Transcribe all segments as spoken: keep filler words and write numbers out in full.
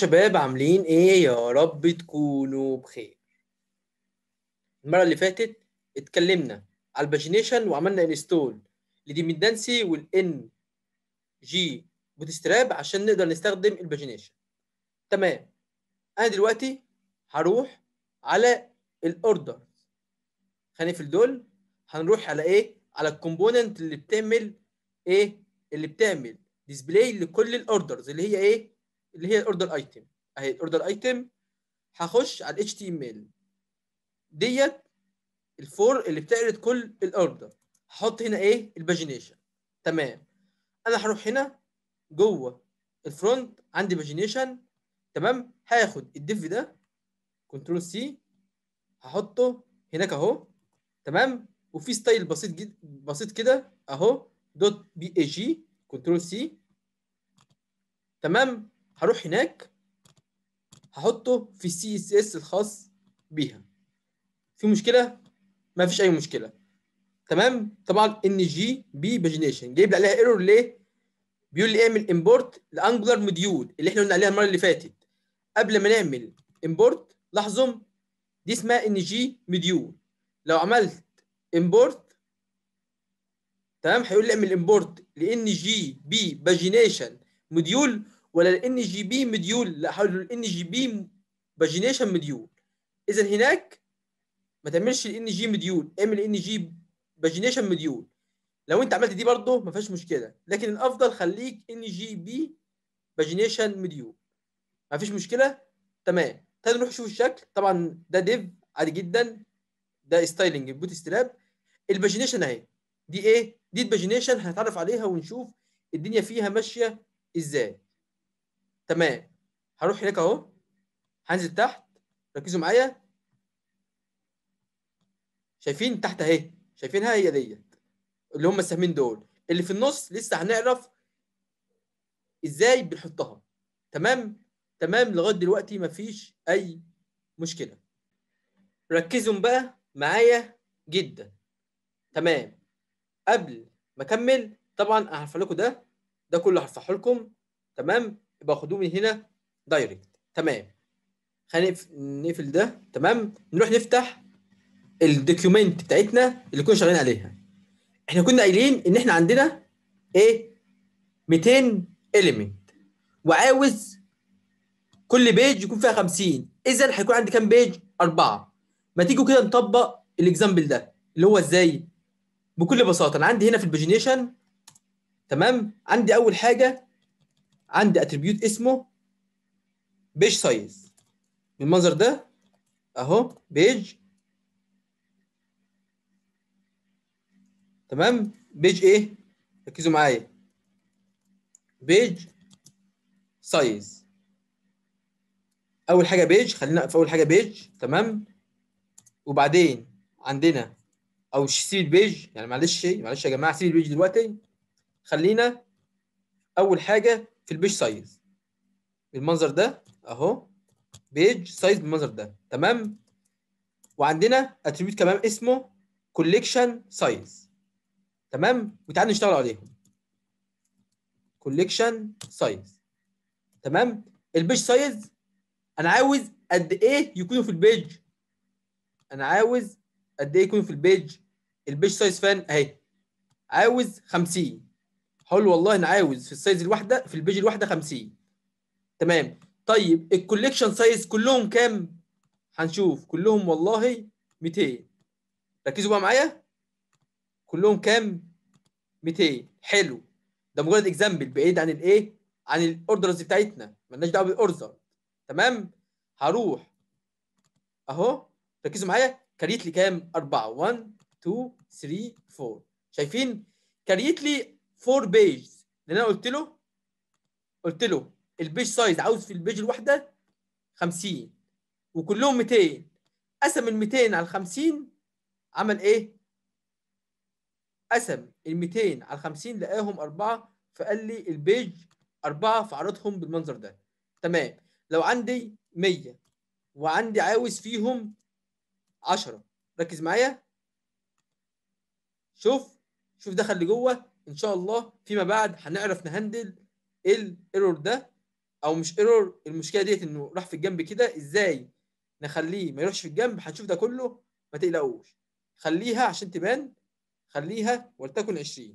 شباب عاملين ايه؟ يا رب تكونوا بخير. المرة اللي فاتت اتكلمنا على الباجينيشن وعملنا انستول لديبندنسي والان جي بوتستراب عشان نقدر نستخدم الباجينيشن. تمام. انا دلوقتي هروح على الاوردر، هنقفل دول، هنروح على ايه؟ على الكومبوننت اللي بتعمل ايه؟ اللي بتعمل ديسبلاي لكل الاوردرز اللي هي ايه؟ اللي هي الاوردر ايتم. اهي الاوردر ايتم. هخش على ال إتش تي إم إل ديت الفور اللي بتعرض كل الاوردر. هحط هنا ايه؟ الباجينيشن. تمام. انا هروح هنا جوه الفرونت عندي باجينيشن. تمام. هاخد الديف ده كنترول سي، هحطه هناك اهو. تمام. وفي ستايل بسيط جدا بسيط كده اهو، دوت بي اي جي، كنترول سي. تمام. هروح هناك هحطه في السي اس اس الخاص بيها. في مشكله؟ ما فيش اي مشكله. تمام. طبعا ان جي بي باجينيشن جايب لي عليها ايرور ليه؟ بيقول لي اعمل امبورت لانجولار موديول اللي احنا قلنا عليها المره اللي فاتت. قبل ما نعمل امبورت لاحظوا دي اسمها ان جي موديول. لو عملت امبورت تمام هيقول لي اعمل امبورت لان جي بي باجينيشن موديول ولا الان جي بي موديول؟ لا، هقول له الان جي بي باجينيشن موديول. اذا هناك ما تعملش الان جي موديول، اعمل ان جي باجينيشن موديول. لو انت عملت دي برضه ما فيهاش مشكله، لكن الافضل خليك ان جي بي باجينيشن موديول. ما فيش مشكله. تمام. تعالوا نروح نشوف الشكل. طبعا ده ديف عادي جدا، ده ستايلنج بوت ستراب. الباجينيشن اهي. دي ايه؟ دي الباجينيشن هنتعرف عليها ونشوف الدنيا فيها ماشيه ازاي. تمام. هروح هناك اهو، هنزل تحت، ركزوا معايا. شايفين تحت اهي؟ شايفينها؟ هي ديت اللي هم السهمين دول. اللي في النص لسه هنعرف ازاي بنحطها. تمام. تمام. لغايه دلوقتي مفيش اي مشكله. ركزوا بقى معايا جدا. تمام. قبل ما اكمل طبعا هرفع لكم ده ده كله هرفعه لكم. تمام. يبقى خدوه من هنا دايركت. تمام. خلينا نقفل ده. تمام. نروح نفتح الدوكيومنت بتاعتنا اللي كنا شغالين عليها. احنا كنا قايلين ان احنا عندنا ايه؟ مئتين اليمنت، وعاوز كل بيج يكون فيها خمسين. اذا هيكون عندي كام بيج؟ أربعة. ما تيجوا كده نطبق الاكزامبل ده اللي هو ازاي؟ بكل بساطه انا عندي هنا في الباجينيشن. تمام. عندي اول حاجه عندي اتريبيوت اسمه بيج سايز بالمنظر ده اهو. بيج. تمام. بيج ايه؟ ركزوا معايا. بيج سايز. اول حاجه بيج، خلينا في اول حاجه بيج. تمام. وبعدين عندنا او سيب البيج، يعني معلش معلش يا جماعه، سيب البيج دلوقتي. خلينا اول حاجه في البيج سايز بالمنظر ده اهو. بيج سايز بالمنظر ده. تمام. وعندنا اتريبيوت كمان اسمه كوليكشن سايز. تمام. وتعالوا نشتغل عليهم. كوليكشن سايز. تمام. البيج سايز انا عاوز قد ايه يكونوا في البيج؟ انا عاوز قد ايه يكونوا في البيج؟ البيج سايز فين؟ اهي. عاوز خمسين. هقول والله انا عاوز في السايز الواحده في البيج الواحده خمسين. تمام. طيب الكوليكشن سايز كلهم كام؟ هنشوف. كلهم والله مئتين. ركزوا بقى معايا. كلهم كام؟ مئتين. حلو. ده مجرد اكزامبل بعيد عن الايه؟ عن الاوردرز بتاعتنا، مالناش دعوه بالاوردر. تمام. هروح اهو. ركزوا معايا. كريت لي كام؟ أربعة. واحد اتنين تلاتة أربعة. شايفين؟ كريت لي أربعة بيج. لان انا قلت له قلت له البيج سايز عاوز في البيج الواحده خمسين وكلهم مئتين. قسم ال مئتين على خمسين. عمل ايه؟ قسم ال مئتين على خمسين لقاهم أربعة، فقال لي البيج أربعة، فعرضهم بالمنظر ده. تمام. لو عندي مية وعندي عاوز فيهم عشرة، ركز معايا. شوف شوف دخل لجوه. ان شاء الله فيما بعد هنعرف نهندل الايرور ده او مش ايرور، المشكله ديت انه راح في الجنب كده، ازاي نخليه ما يروحش في الجنب؟ هنشوف ده كله، ما تقلقوش. خليها عشان تبان، خليها ولتكن عشرين.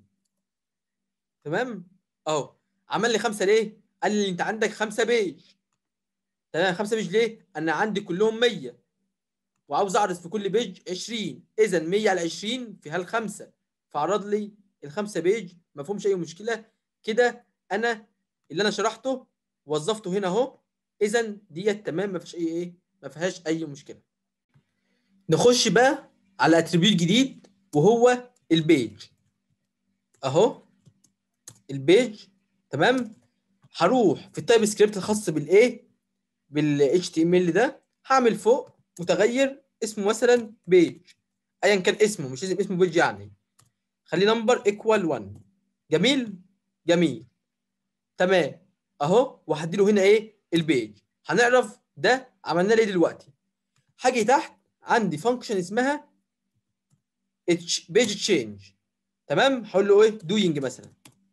تمام اهو. عمل لي خمسه ليه؟ قال لي انت عندك خمسه بيج. تمام، خمسه بيج ليه؟ انا عندي كلهم مية وعاوز اعرض في كل بيج عشرين، اذا مية على عشرين فيها الخمسه، فعرض لي الخمسه بيج، ما فيهمش اي مشكله. كده انا اللي انا شرحته وظفته هنا اهو، اذا ديت تمام، ما فيش اي ايه، ما فيهاش اي مشكله. نخش بقى على اتريبيوت جديد وهو البيج اهو. البيج تمام. هروح في التايب سكريبت الخاص بالايه، بالاتش تي ام ال ده، هعمل فوق متغير اسمه مثلا بيج، ايا كان اسمه، مش لازم اسمه بيج يعني، خليه نمبر ايكوال واحد. جميل جميل تمام اهو. وهدي له هنا ايه؟ البيج. هنعرف ده عملنا ليه دلوقتي. هاجي تحت عندي فانكشن اسمها بيج تشينج. تمام، هقول له ايه؟ دوينج مثلا.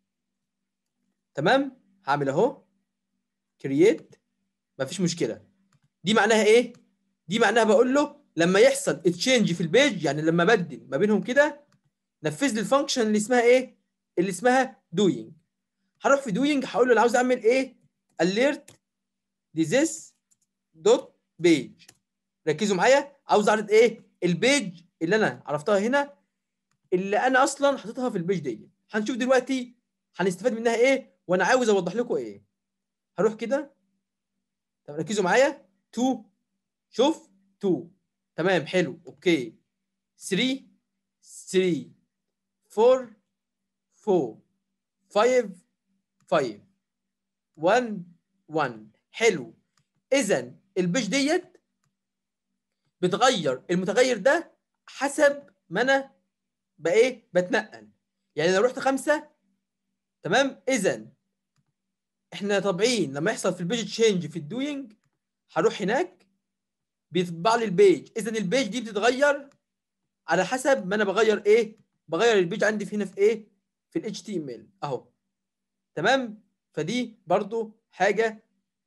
تمام، هعمل اهو كرييت، مفيش مشكله. دي معناها ايه؟ دي معناها بقول له لما يحصل تشينج في البيج، يعني لما بدل ما بينهم كده، نفذ لي الفانكشن اللي اسمها ايه؟ اللي اسمها دوينج. هروح في دوينج هقول له انا عاوز اعمل ايه؟ alert this دوت بيج. ركزوا معايا، عاوز اعرض ايه؟ البيج اللي انا عرفتها هنا، اللي انا اصلا حاططها في البيج دي. هنشوف دلوقتي هنستفاد منها ايه، وانا عاوز اوضح لكم ايه. هروح كده. طب ركزوا معايا. اتنين، شوف اتنين. تمام حلو اوكي. تلاتة تلاتة، اربعة اربعة، خمسة خمسة، واحد واحد. حلو. اذا البيج ديت بتغير المتغير ده حسب ما انا بايه بتنقل. يعني لو رحت خمسة، تمام، اذا احنا طابعين لما يحصل في البيج تشينج في الدوينج هروح هناك بيطبع لي البيج. اذا البيج دي بتتغير على حسب ما انا بغير ايه، بغير البيج عندي في هنا في ايه، في الاتش تي ام ال اهو. تمام، فدي برضو حاجه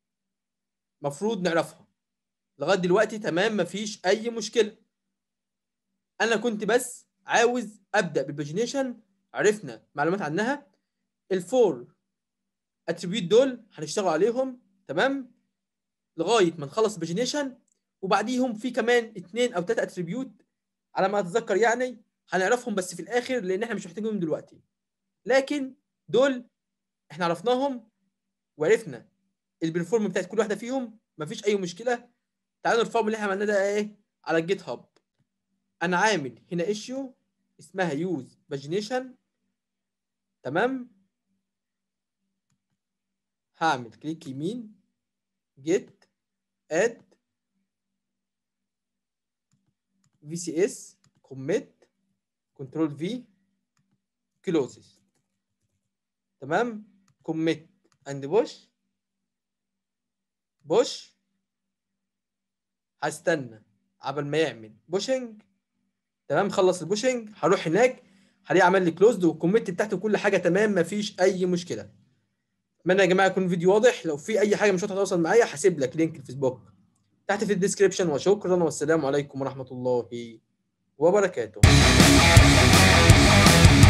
مفروض نعرفها لغايه دلوقتي. تمام، مفيش اي مشكله. انا كنت بس عاوز ابدا بالباجينيشن، عرفنا معلومات عنها. الفور اتريبيوت دول هنشتغل عليهم تمام لغايه ما نخلص الباجينيشن، وبعديهم في كمان اثنين او ثلاثه اتريبيوت على ما اتذكر يعني، هنعرفهم بس في الاخر لان احنا مش محتاجينهم دلوقتي. لكن دول احنا عرفناهم وعرفنا البرفورم بتاعت كل واحده فيهم، مفيش اي مشكله. تعالوا نرفعهم اللي احنا عملناه ده ايه على الجيت هاب. انا عامل هنا ايشيو اسمها يوز باجينيشن. تمام، هعمل كليك يمين، جيت اد في سي اس كوميت كنترول في كلوزز. تمام، كوميت اند بوش بوش. هستنى قبل ما يعمل بوشنج. تمام، خلص البوشنج هروح هناك هلاقيه عمل لي كلوزد والكوميت بتاعته كل حاجه تمام، مفيش اي مشكله. اتمنى يا جماعه يكون الفيديو واضح. لو في اي حاجه مش هتتواصل معايا هسيب لك لينك الفيسبوك تحت في الديسكربشن. وشكرا والسلام عليكم ورحمه الله وبركاته.